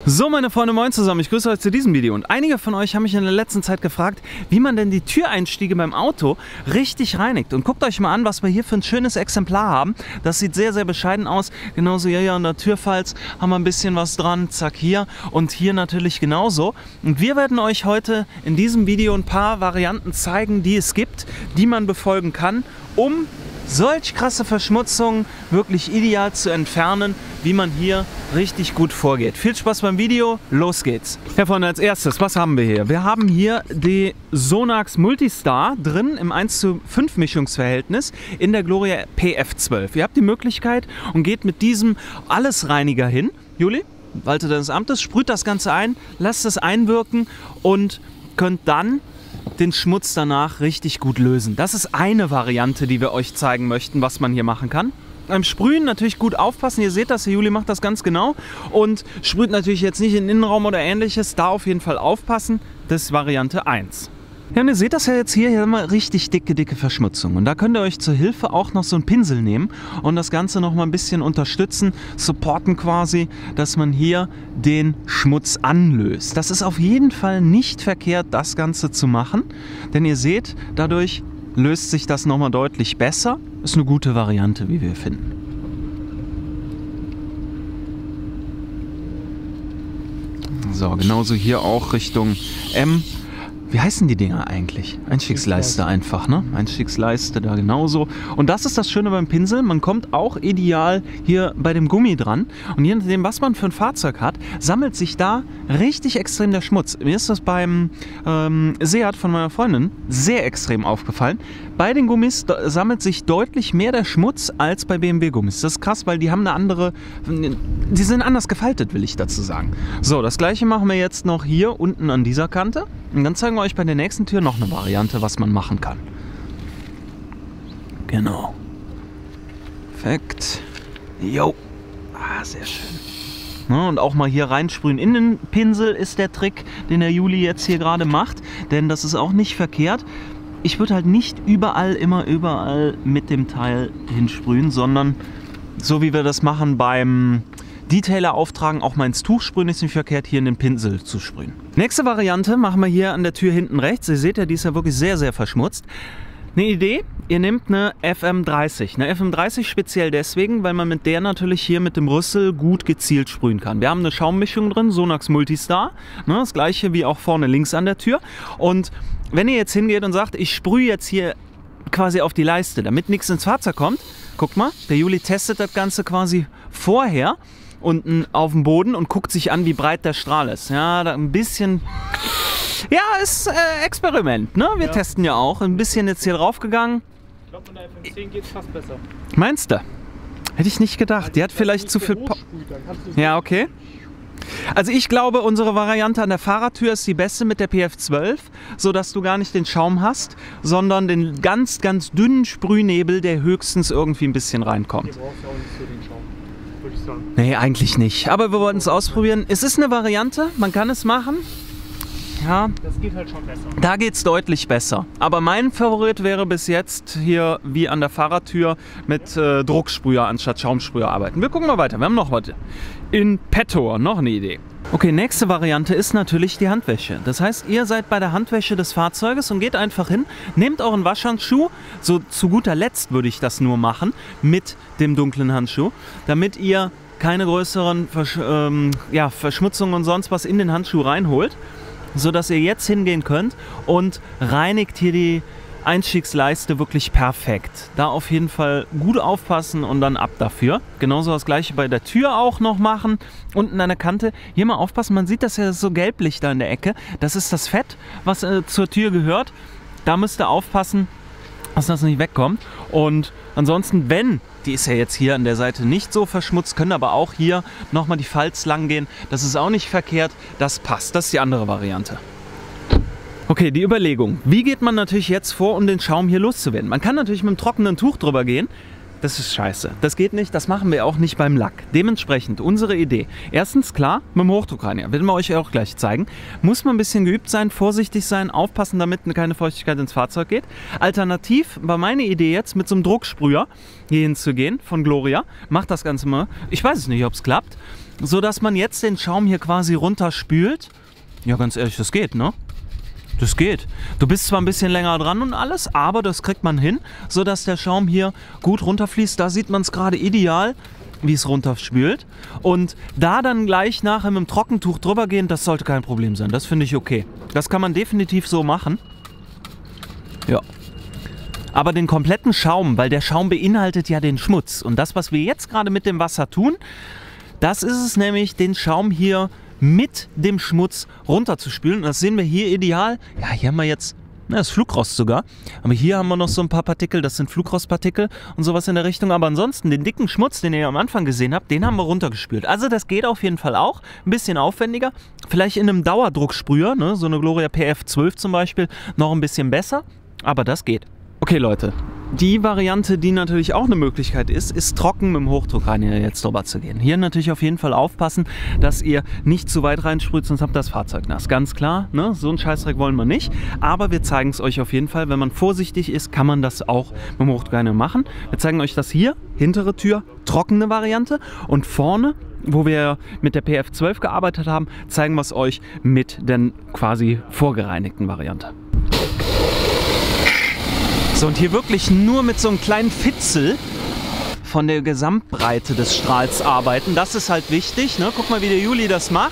So meine Freunde, moin zusammen, ich grüße euch zu diesem Video und einige von euch haben mich in der letzten Zeit gefragt, wie man denn die Türeinstiege beim Auto richtig reinigt. Und guckt euch mal an, was wir hier für ein schönes Exemplar haben. Das sieht sehr, sehr bescheiden aus. Genauso hier an der Türfalz haben wir ein bisschen was dran, zack hier und hier natürlich genauso. Und wir werden euch heute in diesem Video ein paar Varianten zeigen, die es gibt, die man befolgen kann, um solch krasse Verschmutzungen wirklich ideal zu entfernen, wie man hier richtig gut vorgeht. Viel Spaß beim Video, los geht's. Ja Freunde, als erstes, was haben wir hier? Wir haben hier die Sonax Multistar drin im 1:5 Mischungsverhältnis in der Gloria PF12. Ihr habt die Möglichkeit und geht mit diesem Allesreiniger hin. Juli, Walter deines Amtes, sprüht das Ganze ein, lasst es einwirken und könnt dann den Schmutz danach richtig gut lösen. Das ist eine Variante, die wir euch zeigen möchten, was man hier machen kann. Beim Sprühen natürlich gut aufpassen. Ihr seht das, der Juli macht das ganz genau und sprüht natürlich jetzt nicht in den Innenraum oder ähnliches. Da auf jeden Fall aufpassen. Das ist Variante 1. Ja, und ihr seht das ja jetzt hier haben wir richtig dicke Verschmutzung. Und da könnt ihr euch zur Hilfe auch noch so einen Pinsel nehmen und das Ganze noch mal ein bisschen unterstützen, supporten quasi, dass man hier den Schmutz anlöst. Das ist auf jeden Fall nicht verkehrt, das Ganze zu machen, denn ihr seht, dadurch löst sich das noch mal deutlich besser. Ist eine gute Variante, wie wir finden. So, genauso hier auch Richtung M. Wie heißen die Dinger eigentlich? Einstiegsleiste einfach, ne? Einstiegsleiste da genauso. Und das ist das Schöne beim Pinsel, man kommt auch ideal hier bei dem Gummi dran. Und je nachdem, was man für ein Fahrzeug hat, sammelt sich da richtig extrem der Schmutz. Mir ist das beim Seat von meiner Freundin sehr extrem aufgefallen. Bei den Gummis sammelt sich deutlich mehr der Schmutz als bei BMW-Gummis. Das ist krass, weil die haben eine andere, die sind anders gefaltet, will ich dazu sagen. So, das gleiche machen wir jetzt noch hier unten an dieser Kante. Und dann zeigen wir euch bei der nächsten Tür noch eine Variante, was man machen kann. Genau. Perfekt. Jo. Ah, sehr schön. Ja, und auch mal hier reinsprühen in den Pinsel ist der Trick, den der Juli jetzt hier gerade macht. Denn das ist auch nicht verkehrt. Ich würde halt nicht immer überall mit dem Teil hinsprühen, sondern so wie wir das machen beim Detailer auftragen, auch mal ins Tuch sprühen, ist nicht verkehrt, hier in den Pinsel zu sprühen. Nächste Variante machen wir hier an der Tür hinten rechts. Ihr seht ja, die ist ja wirklich sehr, sehr verschmutzt. Eine Idee, ihr nehmt eine FM30. Eine FM30 speziell deswegen, weil man mit der natürlich hier mit dem Rüssel gut gezielt sprühen kann. Wir haben eine Schaummischung drin, Sonax Multistar. Ne, das gleiche wie auch vorne links an der Tür. Und wenn ihr jetzt hingeht und sagt, ich sprühe jetzt hier quasi auf die Leiste, damit nichts ins Fahrzeug kommt, guckt mal, der Juli testet das Ganze quasi vorher unten auf dem Boden und guckt sich an, wie breit der Strahl ist. Ja, da ein bisschen. Ja, ist Experiment, ne? Wir testen ja auch. Ein bisschen jetzt hier drauf gegangen. Ich glaube, mit der FM10 geht es fast besser. Meinst du? Hätte ich nicht gedacht. Die hat vielleicht zu viel. Ja, okay. Also ich glaube, unsere Variante an der Fahrertür ist die beste mit der PF12, sodass du gar nicht den Schaum hast, sondern den ganz dünnen Sprühnebel, der höchstens irgendwie ein bisschen reinkommt. Hier brauchst du auch nicht so den Schaum, würde ich sagen. Nee, eigentlich nicht. Aber wir wollten es ausprobieren. Es ist eine Variante, man kann es machen. Ja, das geht halt schon besser. Da geht es deutlich besser. Aber mein Favorit wäre bis jetzt hier wie an der Fahrertür mit Drucksprüher anstatt Schaumsprüher arbeiten. Wir gucken mal weiter. Wir haben noch was in petto, noch eine Idee. Okay, nächste Variante ist natürlich die Handwäsche. Das heißt, ihr seid bei der Handwäsche des Fahrzeuges und geht einfach hin, nehmt euren Waschhandschuh, so zu guter Letzt würde ich das nur machen, mit dem dunklen Handschuh, damit ihr keine größeren Verschmutzungen und sonst was in den Handschuh reinholt, sodass ihr jetzt hingehen könnt und reinigt hier die Einstiegsleiste wirklich perfekt. Da auf jeden Fall gut aufpassen und dann ab dafür. Genauso das gleiche bei der Tür auch noch machen. Unten an der Kante, hier mal aufpassen, man sieht das ja so gelblich da in der Ecke. Das ist das Fett, was zur Tür gehört. Da müsst ihr aufpassen, dass das nicht wegkommt. Und ansonsten, wenn, die ist ja jetzt hier an der Seite nicht so verschmutzt, können aber auch hier nochmal die Falz lang gehen. Das ist auch nicht verkehrt, das passt. Das ist die andere Variante. Okay, die Überlegung. Wie geht man natürlich jetzt vor, um den Schaum hier loszuwerden? Man kann natürlich mit einem trockenen Tuch drüber gehen. das ist scheiße. Das geht nicht, das machen wir auch nicht beim Lack. Dementsprechend unsere Idee. Erstens, klar, mit dem Hochdruckreiniger, werden wir euch auch gleich zeigen, muss man ein bisschen geübt sein, vorsichtig sein, aufpassen, damit keine Feuchtigkeit ins Fahrzeug geht. Alternativ war meine Idee jetzt, mit so einem Drucksprüher hier hinzugehen von Gloria. Macht das Ganze mal. Ich weiß es nicht, ob es klappt. Sodass man jetzt den Schaum hier quasi runterspült. Ja, ganz ehrlich, das geht, ne? Das geht. Du bist zwar ein bisschen länger dran und alles, aber das kriegt man hin, sodass der Schaum hier gut runterfließt. Da sieht man es gerade ideal, wie es runterspült. Und da dann gleich nachher mit dem Trockentuch drüber gehen, das sollte kein Problem sein. Das finde ich okay. Das kann man definitiv so machen. Ja. Aber den kompletten Schaum, weil der Schaum beinhaltet ja den Schmutz. Und das, was wir jetzt gerade mit dem Wasser tun, das ist es nämlich, den Schaum hier mit dem Schmutz runterzuspülen. Und das sehen wir hier ideal. Ja, hier haben wir jetzt, das ist Flugrost sogar. Aber hier haben wir noch so ein paar Partikel, das sind Flugrostpartikel und sowas in der Richtung. Aber ansonsten, den dicken Schmutz, den ihr am Anfang gesehen habt, den haben wir runtergespült. Also das geht auf jeden Fall auch. Ein bisschen aufwendiger. Vielleicht in einem Dauerdrucksprüher, ne? So eine Gloria PF12 zum Beispiel, noch ein bisschen besser. Aber das geht. Okay, Leute. Die Variante, die natürlich auch eine Möglichkeit ist, ist trocken mit dem Hochdruckreiniger jetzt drüber zu gehen. Hier natürlich auf jeden Fall aufpassen, dass ihr nicht zu weit reinsprüht, sonst habt ihr das Fahrzeug nass. Ganz klar, ne? So einen Scheißdreck wollen wir nicht. Aber wir zeigen es euch auf jeden Fall. Wenn man vorsichtig ist, kann man das auch mit dem Hochdruckreiniger machen. Wir zeigen euch das hier, hintere Tür, trockene Variante. Und vorne, wo wir mit der PF12 gearbeitet haben, zeigen wir es euch mit der quasi vorgereinigten Variante. So, und hier wirklich nur mit so einem kleinen Fitzel von der Gesamtbreite des Strahls arbeiten. Das ist halt wichtig, ne? Guck mal, wie der Juli das macht.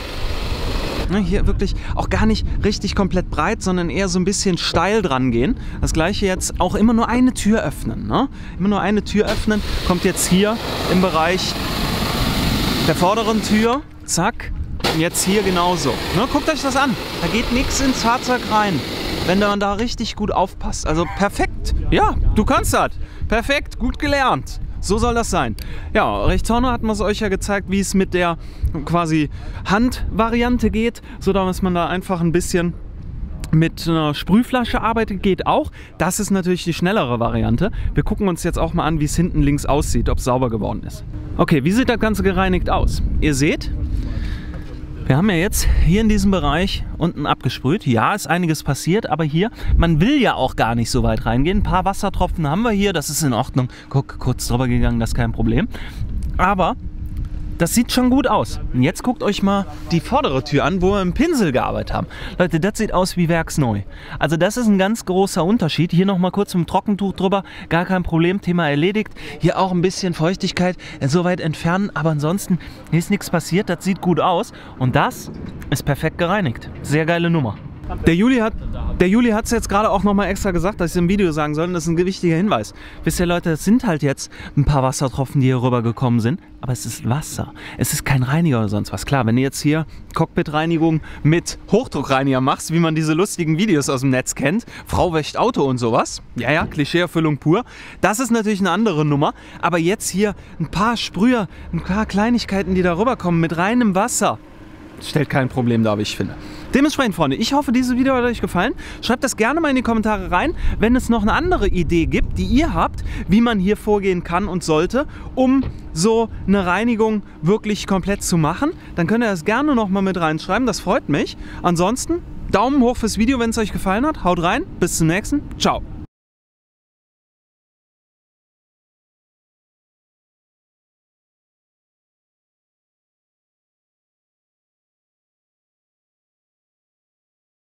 Ne, hier wirklich auch gar nicht richtig komplett breit, sondern eher so ein bisschen steil dran gehen. Das gleiche jetzt auch immer nur eine Tür öffnen. Ne? Immer nur eine Tür öffnen. Kommt jetzt hier im Bereich der vorderen Tür. Zack. Und jetzt hier genauso. Ne? Guckt euch das an. Da geht nichts ins Fahrzeug rein. Wenn man da richtig gut aufpasst. Also perfekt. Ja, du kannst das. Perfekt, gut gelernt. So soll das sein. Ja, rechts vorne hatten wir es euch ja gezeigt, wie es mit der quasi Handvariante geht, so dass man da einfach ein bisschen mit einer Sprühflasche arbeitet, geht auch. Das ist natürlich die schnellere Variante. Wir gucken uns jetzt auch mal an, wie es hinten links aussieht, ob es sauber geworden ist. Okay, wie sieht das Ganze gereinigt aus? Ihr seht, wir haben ja jetzt hier in diesem Bereich unten abgesprüht. Ja, ist einiges passiert, aber hier, man will ja auch gar nicht so weit reingehen. Ein paar Wassertropfen haben wir hier, das ist in Ordnung. Guck, kurz drüber gegangen, das ist kein Problem. Aber das sieht schon gut aus. Und jetzt guckt euch mal die vordere Tür an, wo wir mit dem Pinsel gearbeitet haben. Leute, das sieht aus wie werksneu. Also das ist ein ganz großer Unterschied. Hier nochmal kurz mit dem Trockentuch drüber, gar kein Problem, Thema erledigt. Hier auch ein bisschen Feuchtigkeit so weit entfernen, aber ansonsten ist nichts passiert. Das sieht gut aus und das ist perfekt gereinigt. Sehr geile Nummer. Der Juli hat es jetzt gerade auch nochmal extra gesagt, dass ich es im Video sagen soll. Das ist ein wichtiger Hinweis. Wisst ihr, Leute, es sind halt jetzt ein paar Wassertropfen, die hier rübergekommen sind. Aber es ist Wasser. Es ist kein Reiniger oder sonst was. Klar, wenn du jetzt hier Cockpit-Reinigung mit Hochdruckreiniger machst, wie man diese lustigen Videos aus dem Netz kennt, Frau wäscht Auto und sowas. Ja, ja, Klischeeerfüllung pur. Das ist natürlich eine andere Nummer. Aber jetzt hier ein paar Sprüher, ein paar Kleinigkeiten, die da rüberkommen mit reinem Wasser. Stellt kein Problem dar, wie ich finde. Dementsprechend, Freunde, ich hoffe, dieses Video hat euch gefallen. Schreibt das gerne mal in die Kommentare rein, wenn es noch eine andere Idee gibt, die ihr habt, wie man hier vorgehen kann und sollte, um so eine Reinigung wirklich komplett zu machen. Dann könnt ihr das gerne noch mal mit reinschreiben, das freut mich. Ansonsten, Daumen hoch fürs Video, wenn es euch gefallen hat. Haut rein, bis zum nächsten. Ciao.